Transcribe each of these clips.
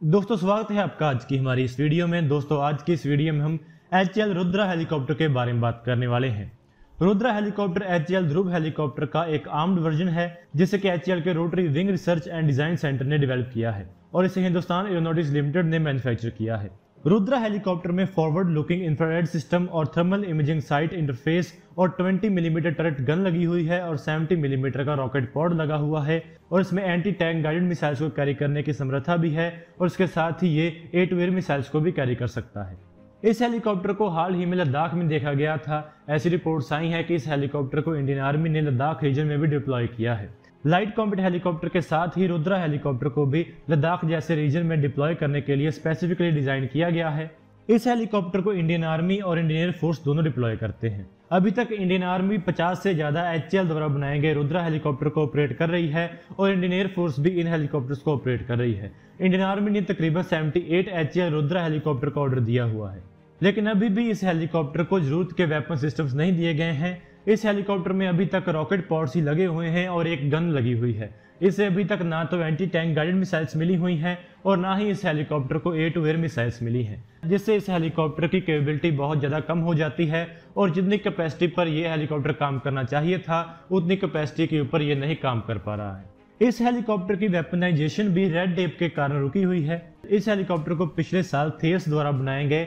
दोस्तों स्वागत है आपका आज की हमारी इस वीडियो में। दोस्तों आज की इस वीडियो में हम HAL रुद्रा हेलीकॉप्टर के बारे में बात करने वाले हैं। Rudra helicopter HAL Dhruv helicopter का एक आर्म्ड वर्जन है जिसे कि HAL के rotary wing research and design centre ने डेवलप किया है और इसे हिंदुस्तान एरोनॉटिक्स लिमिटेड ने मैन्युफैक्चर किया है। रुद्रा हेलीकॉप्टर में फॉरवर्ड लुकिंग इंफ्रारेड सिस्टम और थर्मल इमेजिंग साइट इंटरफेस और 20 मिलीमीटर टरेट गन लगी हुई है और 70 मिलीमीटर का रॉकेट पॉड लगा हुआ है और इसमें एंटी टैंक गाइडेड मिसाइल्स को कैरी करने की समर्था भी है और इसके साथ ही ये एयर टू एयर मिसाइल्स को भी कैरी कर सकता है। इस हेलीकॉप्टर को हाल ही में लद्दाख में देखा गया था। ऐसी रिपोर्ट्स आई हैं कि इस हेलीकॉप्टर को इंडियन आर्मी ने लद्दाख रीजन में भी डिप्लॉय किया है। लाइट कॉम्बैट हेलीकॉप्टर के साथ ही रुद्रा हेलीकॉप्टर को भी लद्दाख जैसे रीजन में डिप्लॉय करने के लिए स्पेसिफिकली डिजाइन किया गया है। इस हेलीकॉप्टर को इंडियन आर्मी और इंडियन एयर फोर्स दोनों डिप्लॉय करते हैं। अभी तक इंडियन आर्मी 50 से ज्यादा HAL द्वारा बनाए गए रुद्रा हेलीकॉप्टर को ऑपरेट कर रही है और इंडियन एयर फोर्स भी इन हेलीकॉप्टर्स को ऑपरेट कर रही है। इंडियन आर्मी ने तकरीबन 78 HAL रुद्रा हेलीकॉप्टर का ऑर्डर दिया हुआ है, लेकिन अभी भी इस हेलीकॉप्टर को जरूरत के वेपन सिस्टम्स नहीं दिए गए हैं। इस हेलीकॉप्टर में अभी तक रॉकेट पॉड्स ही लगे हुए हैं और एक गन लगी हुई है। इसे अभी तक ना तो एंटी टैंक गाइडेड मिसाइल्स मिली हुई हैं और ना ही इस हेलीकॉप्टर को एयर टू एयर मिसाइल्स मिली हैं, जिससे इस हेलीकॉप्टर की कैपेबिलिटी बहुत ज़्यादा कम हो जाती है और जितनी कैपेसिटी पर यह हेलीकॉप्टर काम करना चाहिए था उतनी कैपेसिटी के ऊपर यह नहीं काम कर पा रहा है। इस हेलीकॉप्टर की वेपनाइजेशन भी रेड टेप के कारण रुकी हुई है। इस हेलीकॉप्टर को पिछले साल थेस द्वारा बनाए गए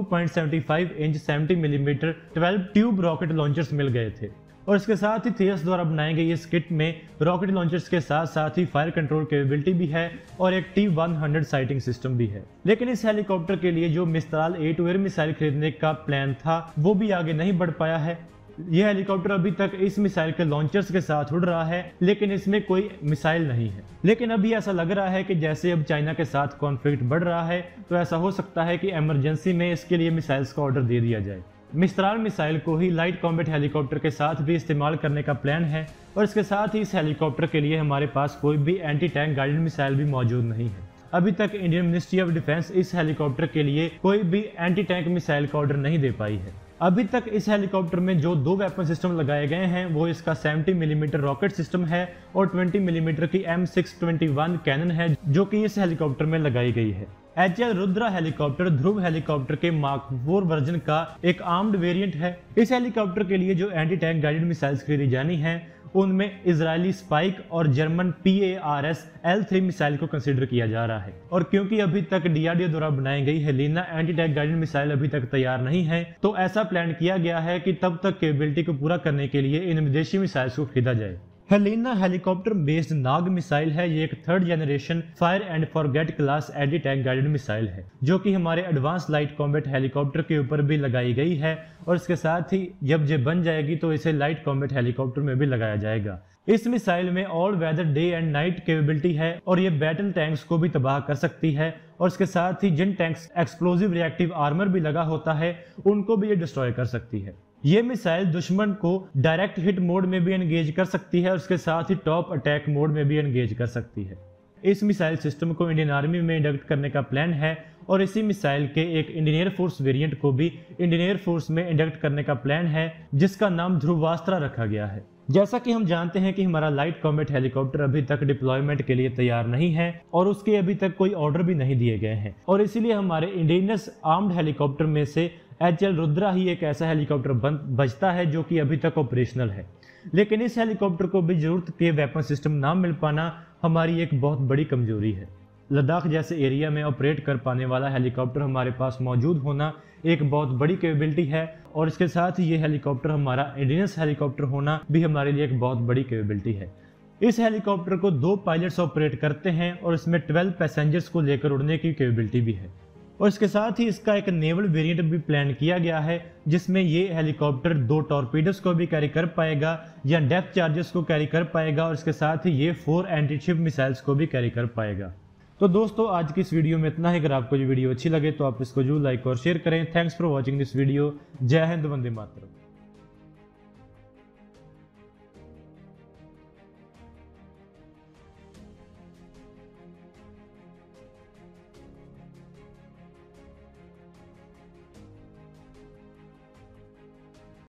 2.75 inch 70 millimetre 12 tube rocket launchers मिल गए थे और इसके साथ ही थेस द्वारा बनाए गए इस किट में रॉकेट लॉन्चर्स के साथ साथ ही फायर कंट्रोल कैपेबिलिटी भी है और एक T-100 साइटिंग सिस्टम भी है। लेकिन इस हेलीकॉप्टर के लिए जो Mistral air to air missile खरीदने का प्लान था वो भी आगे नहीं बढ़ पाया है। यह हेलीकॉप्टर अभी तक इस मिसाइल के लॉन्चर्स के साथ उड़ रहा है, लेकिन इसमें कोई मिसाइल नहीं है। लेकिन अभी ऐसा लग रहा है कि जैसे अब चाइना के साथ कॉन्फ्लिक्ट बढ़ रहा है तो ऐसा हो सकता है कि इमरजेंसी में इसके लिए मिसाइल्स का ऑर्डर दे दिया जाए। मिस्त्राल मिसाइल को ही लाइट कॉम्बैट हेलीकॉप्टर के साथ भी इस्तेमाल करने का प्लान है और इसके साथ ही इस हेलीकॉप्टर के लिए हमारे पास कोई भी एंटी टैंक गाइडेड मिसाइल भी मौजूद नहीं है। अभी तक इंडियन मिनिस्ट्री ऑफ डिफेंस इस हेलीकॉप्टर के लिए कोई भी एंटी टैंक मिसाइल का ऑर्डर नहीं दे पाई है। अभी तक इस हेलीकॉप्टर में जो दो वेपन सिस्टम लगाए गए हैं वो इसका 70 मिलीमीटर रॉकेट सिस्टम है और 20 मिलीमीटर की M621 कैनन है जो कि इस हेलीकॉप्टर में लगाई गई है। HAL Rudra helicopter Dhruv helicopter के मार्क 4 वर्जन का एक आर्म्ड वेरिएंट है। इस हेलीकॉप्टर के लिए जो एंटी टैंक गाइडेड मिसाइल्स खरीदी जानी है उनमें इजरायली स्पाइक और जर्मन PARS L3 मिसाइल को कंसीडर किया जा रहा है और क्योंकि अभी तक DRDO द्वारा बनाई गई Helina anti tank guided missile अभी तक तैयार नहीं है तो ऐसा प्लान किया गया है कि तब तक कैपेबिलिटी को पूरा करने के लिए इन विदेशी मिसाइल्स को खरीदा जाए। Helina helicopter based Nag missile है। ये एक 3rd generation fire and forget class anti tank guided missile है जो कि हमारे एडवांस लाइट कॉम्बैट हेलीकॉप्टर के ऊपर भी लगाई गई है और इसके साथ ही जब ये बन जाएगी तो इसे लाइट कॉम्बैट हेलीकॉप्टर में भी लगाया जाएगा। इस मिसाइल में all weather day and night capability है और ये बैटल टैंक्स को भी तबाह कर सकती है और इसके साथ ही जिन टैंक्स एक्सप्लोजिव रिएक्टिव आर्मर भी लगा होता है उनको भी ये डिस्ट्रॉय कर सकती है। ये मिसाइल दुश्मन को डायरेक्ट हिट मोड में भी एंगेज कर सकती है और उसके साथ ही टॉप अटैक मोड में भी एंगेज कर सकती है। इस मिसाइल सिस्टम को इंडियन आर्मी में इंडक्ट करने का प्लान है और इसी मिसाइल के एक इंडियन एयर फोर्स वेरिएंट को भी इंडियन एयर फोर्स में इंडक्ट करने का प्लान है जिसका नाम ध्रुवास्त्रा रखा गया है। जैसा कि हम जानते हैं कि हमारा लाइट कॉम्बैट हेलीकॉप्टर अभी तक डिप्लॉयमेंट के लिए तैयार नहीं है और उसके अभी तक कोई ऑर्डर भी नहीं दिए गए हैं और इसीलिए हमारे इंडिजिनस आर्म्ड हेलीकॉप्टर में से HAL रुद्रा ही एक ऐसा हेलीकॉप्टर बचता है जो कि अभी तक ऑपरेशनल है। लेकिन इस हेलीकॉप्टर को भी जरूरत के वेपन सिस्टम ना मिल पाना हमारी एक बहुत बड़ी कमजोरी है। लद्दाख जैसे एरिया में ऑपरेट कर पाने वाला हेलीकॉप्टर हमारे पास मौजूद होना एक बहुत बड़ी कैपेबिलिटी है और इसके साथ ही ये हेलीकॉप्टर हमारा इंडिजिनस हेलीकॉप्टर होना भी हमारे लिए एक बहुत बड़ी कैपेबिलिटी है। इस हेलीकॉप्टर को 2 पायलट्स ऑपरेट करते हैं और इसमें 12 पैसेंजर्स को लेकर उड़ने की कैपेबिलिटी भी है और इसके साथ ही इसका एक नेवल वेरिएंट भी प्लान किया गया है जिसमें ये हेलीकॉप्टर 2 टॉर्पीडोस को भी कैरी कर पाएगा या डेप्थ चार्जेस को कैरी कर पाएगा और इसके साथ ही ये 4 एंटी शिप मिसाइल्स को भी कैरी कर पाएगा। तो दोस्तों आज की इस वीडियो में इतना ही। अगर आपको ये वीडियो अच्छी लगे तो आप इसको जरूर लाइक और शेयर करें। Thanks for watching this video. जय हिंद, वंदे मातरम।